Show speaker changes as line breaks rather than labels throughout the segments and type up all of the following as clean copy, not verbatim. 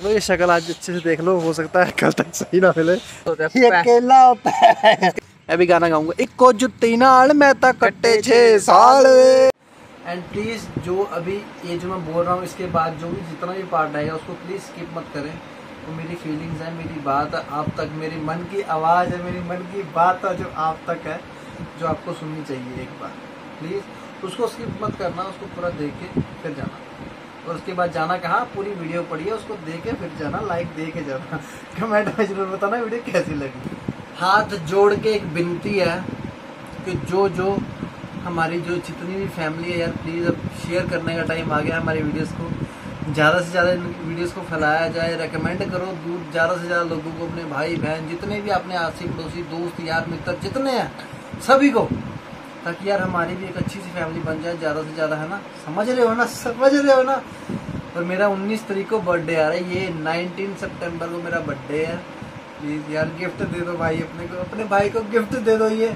ये शक्ल आज अच्छे से देख लो, हो सकता है कल तक सही ना मिले। ये अकेला होता है। अभी गाना गाऊंगा, इको जुत्ती नाल मैं ता कट्टे 6 साल। एंड प्लीज जो अभी ये जो मैं बोल रहा हूँ इसके बाद जो भी जितना भी पार्ट आएगा उसको प्लीज स्किप मत करें। तो मेरी फीलिंग्स है, मेरी बात है आप तक, मेरी मन की आवाज़ है, मेरी मन की बात है जो आप तक है, जो आपको सुननी चाहिए। एक बार प्लीज़ उसको स्किप मत करना, उसको पूरा देख के फिर जाना। और उसके बाद जाना कहाँ, पूरी वीडियो पढ़िए, उसको देख के फिर जाना, लाइक दे के जाना, कमेंट में जरूर बताना वीडियो कैसी लगी। हाथ जोड़ के एक विनती है कि जो हमारी जो जितनी भी फैमिली है यार, प्लीज़ अब शेयर करने का टाइम आ गया है हमारी वीडियोस को। ज़्यादा से ज़्यादा वीडियोस को फैलाया जाए, रेकमेंड करो दूर ज़्यादा से ज़्यादा लोगों को, अपने भाई बहन जितने भी अपने आसी पड़ोसी दोस्त यार मित्र जितने हैं सभी को, ताकि यार हमारी भी एक अच्छी सी फैमिली बन जाए ज़्यादा से ज़्यादा, है ना। समझ रहे हो ना, समझ रहे हो ना। और मेरा 19 तारीख को बर्थडे आ रहा है, ये 19 सितंबर को मेरा बर्थडे है। प्लीज़ यार गिफ्ट दे दो भाई अपने को, अपने भाई को गिफ्ट दे दो ये,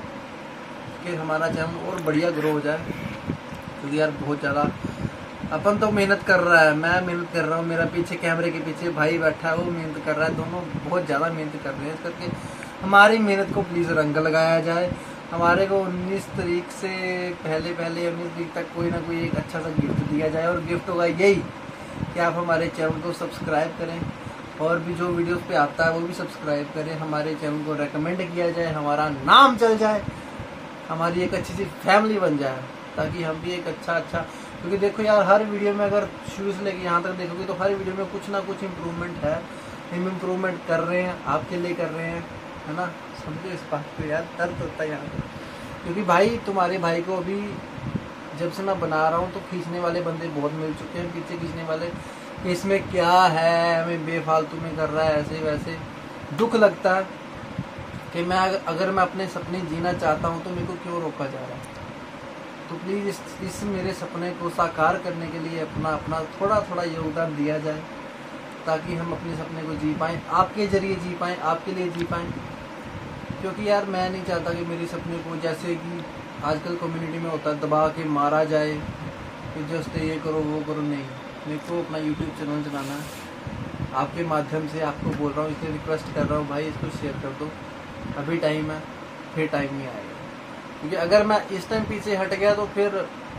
कि हमारा चैनल और बढ़िया ग्रो हो जाए। क्योंकि यार बहुत ज़्यादा अपन तो मेहनत कर रहा है, मैं मेहनत कर रहा हूँ, मेरा पीछे कैमरे के पीछे भाई बैठा है वो मेहनत कर रहा है, दोनों बहुत ज़्यादा मेहनत कर रहे हैं। इस करके हमारी मेहनत को प्लीज़ रंग लगाया जाए। हमारे को 19 तारीख से पहले 19 तारीख तक कोई ना कोई एक अच्छा सा गिफ्ट दिया जाए। और गिफ्ट होगा यही कि आप हमारे चैनल को सब्सक्राइब करें, और भी जो वीडियोस पे आता है वो भी सब्सक्राइब करें, हमारे चैनल को रेकमेंड किया जाए, हमारा नाम चल जाए, हमारी एक अच्छी सी फैमिली बन जाए, ताकि हम भी एक अच्छा क्योंकि देखो यार हर वीडियो में अगर शुरू से लेकर यहाँ तक देखोगे तो हर वीडियो में कुछ ना कुछ इम्प्रूवमेंट है, हम इम्प्रूवमेंट कर रहे हैं, आपके लिए कर रहे हैं, है ना। समझो इस बात को यार, दर्द होता है यहाँ पर। क्योंकि भाई तुम्हारे भाई को अभी जब से मैं बना रहा हूँ तो खींचने वाले बंदे बहुत मिल चुके हैं, पीछे खींचने वाले कि इसमें क्या है, हमें बेफालतू में कर रहा है ऐसे वैसे। दुख लगता है कि मैं अगर मैं अपने सपने जीना चाहता हूँ तो मेरे को क्यों रोका जा रहा है। तो प्लीज़ इस मेरे सपने को साकार करने के लिए अपना थोड़ा योगदान दिया जाए, ताकि हम अपने सपने को जी पाएँ, आपके ज़रिए जी पाएँ, आपके लिए जी पाएँ। क्योंकि यार मैं नहीं चाहता कि मेरे सपने को जैसे कि आजकल कम्युनिटी में होता है दबा के मारा जाए कि जस्ट ये करो वो करो। नहीं, मेरे को अपना यूट्यूब चैनल चलाना है, आपके माध्यम से आपको बोल रहा हूँ, इसलिए रिक्वेस्ट कर रहा हूँ भाई इसको शेयर कर दो। अभी टाइम है, फिर टाइम नहीं आएगा। क्योंकि अगर मैं इस टाइम पीछे हट गया तो फिर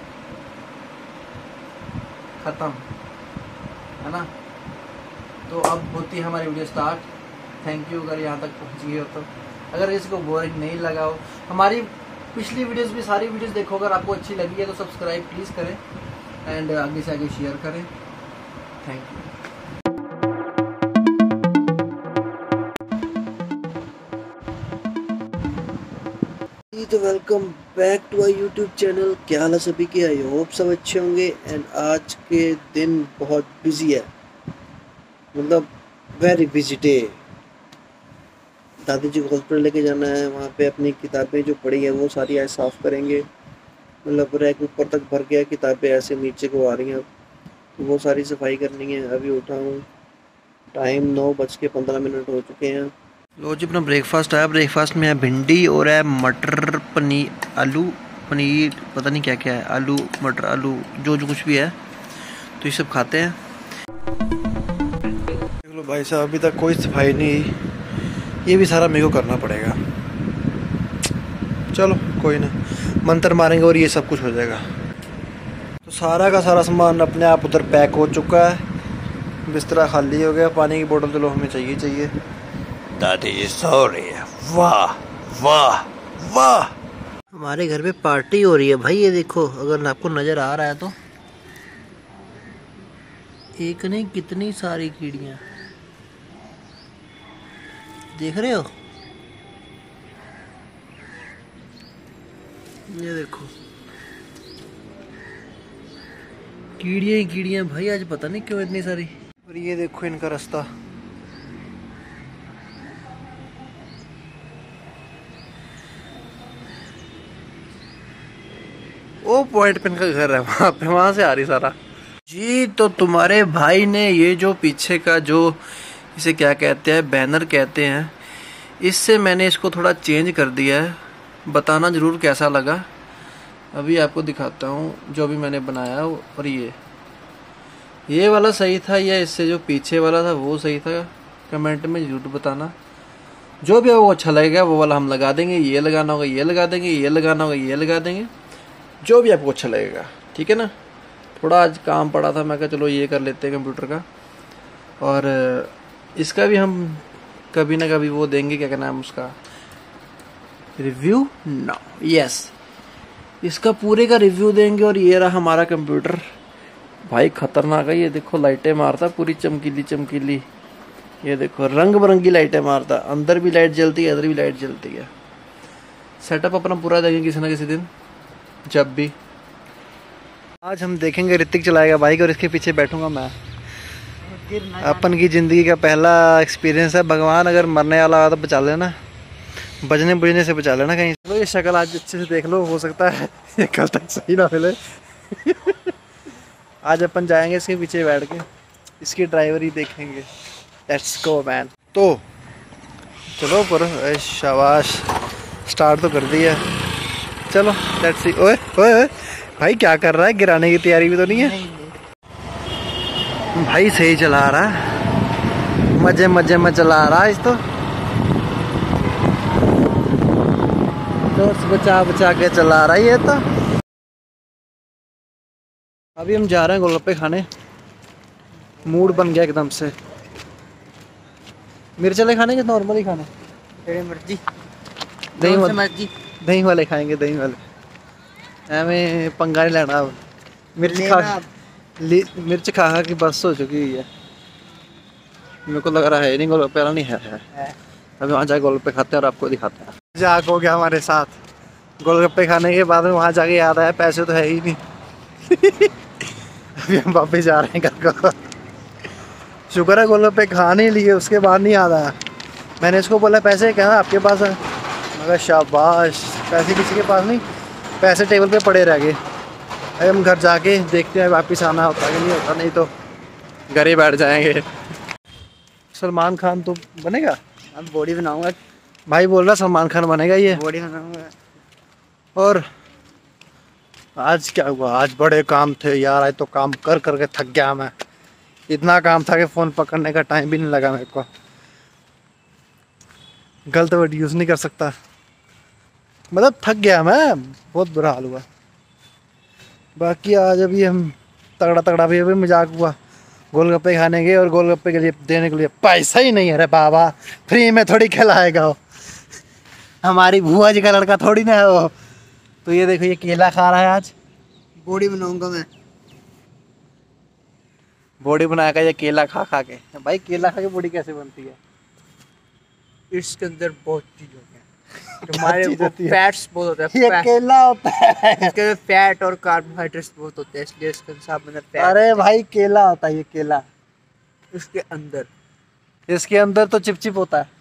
ख़त्म, है ना। तो अब होती है हमारी वीडियो स्टार्ट। थैंक यू अगर यहाँ तक पहुँच गए हो तो। अगर इसको बोरिंग नहीं लगा हो, हमारी पिछली वीडियोस भी सारी वीडियोस देखो, अगर आपको अच्छी लगी है तो सब्सक्राइब प्लीज़ करें एंड आगे से आगे शेयर करें। Thank you. तो welcome back to our YouTube channel. क्या हाल है सभी के, आई होप सब अच्छे होंगे। एंड आज के दिन बहुत बिजी है, मतलब वेरी बिजी डे। दादी जी को हॉस्पिटल लेके जाना है, वहाँ पे अपनी किताबें जो पड़ी है वो सारी आज साफ़ करेंगे। मतलब रैक ऊपर तक भर गया, किताबें ऐसे नीचे को आ रही हैं, तो वो सारी सफाई करनी है। अभी उठा हूँ, टाइम 9:15 हो चुके हैं। लो जी अपना ब्रेकफास्ट आया। ब्रेकफास्ट में है भिंडी और है मटर पनीर, आलू पनीर, पता नहीं क्या क्या है, आलू मटर आलू जो कुछ भी है, तो ये सब खाते हैं। देख लो भाई साहब, अभी तक कोई सफाई नहीं, ये भी सारा मेरे को करना पड़ेगा। चलो कोई ना, मंत्र मारेंगे और ये सब कुछ हो जाएगा। तो सारा का सारा सामान अपने आप उधर पैक हो चुका है, बिस्तरा खाली हो गया, पानी की बोतल चलो हमें चाहिए। दादी सो रही है, वाह वाह वाह। हमारे घर पे पार्टी हो रही है भाई, ये देखो अगर आपको नज़र आ रहा है तो, एक नहीं कितनी सारी कीड़ियाँ देख रहे हो, ये देखो कीड़ियाँ ही कीड़ियाँ भाई, आज पता नहीं क्यों इतनी सारी। और ये देखो इनका रास्ता, वो पॉइंट पे इनका घर है, वहाँ पे, वहाँ से आ रही सारा जी। तो तुम्हारे भाई ने ये जो पीछे का जो इसे क्या कहते हैं, बैनर कहते हैं, इससे मैंने इसको थोड़ा चेंज कर दिया है। बताना ज़रूर कैसा लगा। अभी आपको दिखाता हूँ जो भी मैंने बनाया। और ये वाला सही था या इससे जो पीछे वाला था वो सही था? कमेंट में जरूर बताना। जो भी वो अच्छा लगेगा वो वाला हम लगा देंगे। ये लगाना होगा ये लगा देंगे, ये लगाना होगा ये लगा देंगे, जो भी आपको अच्छा लगेगा। ठीक है ना। थोड़ा आज काम पड़ा था, मैं कहा चलो ये कर लेते हैं कंप्यूटर का। और इसका भी हम कभी ना कभी वो देंगे, क्या कहना है उसका, रिव्यू। नो यस, इसका पूरे का रिव्यू देंगे। और ये रहा हमारा कंप्यूटर भाई, खतरनाक है। ये देखो लाइटें मारता पूरी चमकीली चमकीली। ये देखो रंग बिरंगी लाइटें मारता, अंदर भी लाइट जलती है, इधर भी लाइट जलती है। सेटअप अपना पूरा देखेंगे किसी ना किसी दिन, जब भी। आज हम देखेंगे ऋतिक चलाएगा बाइक और इसके पीछे बैठूंगा मैं। अपन की जिंदगी का पहला एक्सपीरियंस है। भगवान अगर मरने वाला हो तो बचा लेना, बजने बुझने से बचा लेना कहीं। चलो ये शक्ल आज अच्छे से देख लो, हो सकता है ये कल तक सही ना मिले। आज अपन जाएंगे इसके पीछे बैठ के, इसकी ड्राइवरी देखेंगे। Let's go man. तो चलो पर शाबाश, स्टार्ट तो कर दिया। चलो लेट्स सी। ओए ओए ओए भाई क्या कर रहा है? गिराने की तैयारी भी तो नहीं है? भाई सही चला रहा है, मजे मजे में चला रहा है इस तो बचा बचा के चला रहा है ये तो। अभी हम जा रहे हैं गोलगप्पे खाने, मूड बन गया एकदम से। मिर्च वाले खाने के नॉर्मल ही खाने?
तेरी मर्जी।
दही वाले खाएंगे, दही वाले। हमें पंगा नहीं लेना अब। मिर्च खा खा की बस हो चुकी हुई है। मेरे को लग रहा है नहीं गोलगप्पे वाला नहीं है। अभी वहाँ जाके गोलगप्पे खाते हैं और आपको दिखाते हैं। मजाक हो गया हमारे साथ। गोलगप्पे खाने के बाद में वहाँ जाके याद आया पैसे तो है ही नहीं। अभी हम वापस जा रहे हैं घर को। शुक्र है गोलगप्पे खा नहीं लिए, उसके बाद नहीं याद आया। मैंने इसको बोला पैसे क्या आपके पास है? मगर शाबाश, पैसे किसी के पास नहीं, पैसे टेबल पे पड़े रह गए। अरे हम घर जाके देखते हैं वापस आना होता कि नहीं होता, नहीं तो घर ही बैठ जाएंगे। सलमान खान तो बनेगा?
अब बॉडी बनाऊंगा।
भाई बोल रहा सलमान खान बनेगा ये।
बॉडी बनाऊंगा।
और आज क्या हुआ? आज बड़े काम थे यार, आज तो काम कर करके थक गया मैं। इतना काम था कि फ़ोन पकड़ने का टाइम भी नहीं लगा मेरे को। गलत वर्ड यूज़ नहीं कर सकता, मतलब थक गया मैं, बहुत बुरा हाल हुआ। बाकी आज अभी हम तगड़ा तगड़ा भी अभी मजाक हुआ। गोलगप्पे खाने गए और गोलगप्पे के लिए देने के लिए पैसा ही नहीं है। रे बाबा, फ्री में थोड़ी खिलाएगा वो, हमारी भूआ जी का लड़का थोड़ी ना है वो। तो ये देखो ये केला खा रहा है आज।
बॉडी बनाऊंगा मैं।
बॉडी बनाएगा ये केला खा खा के। भाई केला खा के बॉडी कैसे बनती है?
इसके अंदर बहुत चीज होती है, हमारे फैट्स बहुत होते हैं।
ये केला होता है,
इसके अंदर फैट और कार्बोहाइड्रेट्स बहुत होते हैं, इसलिए इसके अंदर फैट।
अरे भाई केला होता है ये केला।
इसके अंदर,
इसके अंदर तो चिपचिप होता है।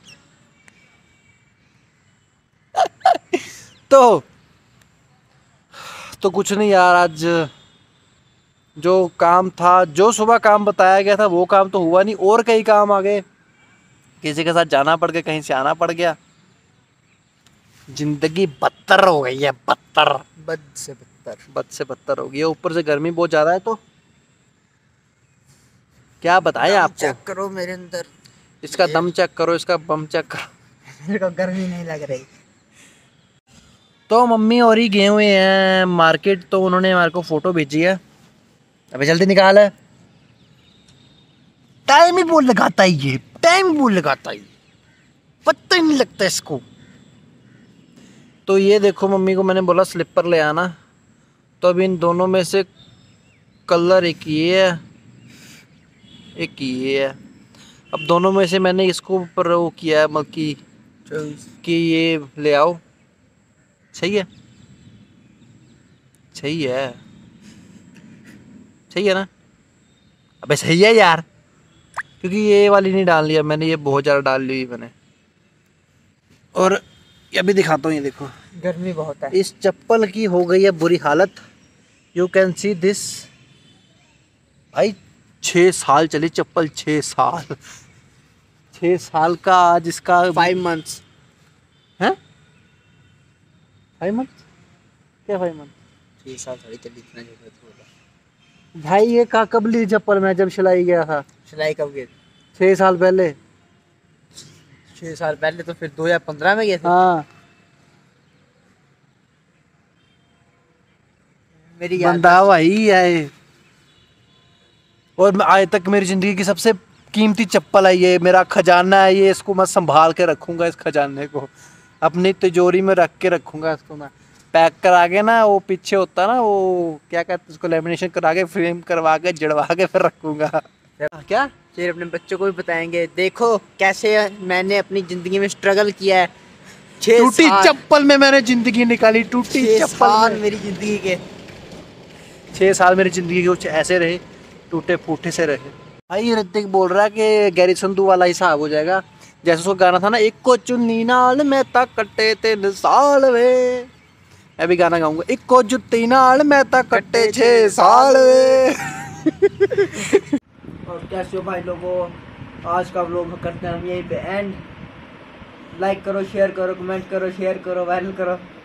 तो कुछ नहीं यार, आज जो काम था, जो सुबह काम बताया गया था वो काम तो हुआ नहीं, और कई काम आ गए। किसी के साथ जाना पड़ गया, कहीं से आना पड़ गया। जिंदगी बदतर हो गई है, बदतर,
बद से बदतर
हो गई है। ऊपर से गर्मी बहुत ज्यादा है, तो क्या बताएं आपको।
चेक करो मेरे अंदर,
इसका दम चेक करो, इसका बम चेक करो।
मेरे को गर्मी नहीं लग रही।
तो मम्मी और ही गए हुए हैं मार्केट, तो उन्होंने हमारे को फोटो भेजी है। अबे जल्दी निकाल है, टाइम ही बोल लगाता है ये, टाइम ही बोल लगाता है, पता ही नहीं लगता इसको। तो ये देखो मम्मी को मैंने बोला स्लीपर ले आना, तो अब इन दोनों में से कलर एक ये है, एक ये है। अब दोनों में से मैंने इसको ऊपर वो किया है, मतलब कि ये ले आओ। सही है, सही है, सही है ना? अबे सही है यार, क्योंकि ये वाली नहीं डाल लिया मैंने, ये बहुत ज़्यादा डाल ली मैंने। और ये भी दिखाता हूँ, ये देखो
गर्मी बहुत है।
इस चप्पल की हो गई है बुरी हालत। You can see this. भाई 6 साल चली चप्पल, 6 साल, 6 साल का आज इसका
5 months
है। 5 months क्या 5 months?
6 साल थोड़ी चली, इतना जरूरत होगा।
भाई ये कब ली चप्पल मैं जब सिलाई गया था?
सिलाई कब गए?
6 साल पहले।
6 साल पहले तो फिर 2015 में गए थे।
हाँ
मेरी
बंदा वही है। और आज तक मेरी जिंदगी की सबसे कीमती चप्पल है ये, मेरा खजाना है ये, इसको मैं संभाल के रखूंगा, इस खजाने को अपनी तिजोरी में रख के रखूंगा इसको मैं। पैक करा के ना, वो पीछे होता ना वो क्या कहते हैं उसको, लेमिनेशन करा के फ्रेम करवा के जड़वा के फिर रखूंगा। क्या
फिर अपने बच्चों को भी बताएंगे, देखो कैसे मैंने अपनी जिंदगी में स्ट्रगल किया है।
टूटी चप्पल में मैंने जिंदगी निकाली, टूटी चप्पल में।
मेरी जिंदगी के
6 साल मेरी जिंदगी के कुछ ऐसे रहे, टूटे फूटे से रहे। भाई ऋतिक बोल रहा है कि गैरी संधू वाला हिसाब हो जाएगा, जैसे उसको गाना था ना, एक को चुन्नी नाल मैं ता कट्टे 3 साल वे। मैं भी गाना गाऊंगा, एक को जुत्ती नाल मैं ता कट्टे 6 साल वे।
और कैसे हो भाई लोगों, आज का व्लॉग करते हैं हम यहीं पे एंड। लाइक करो, शेयर करो, कमेंट करो, शेयर करो, वायरल करो।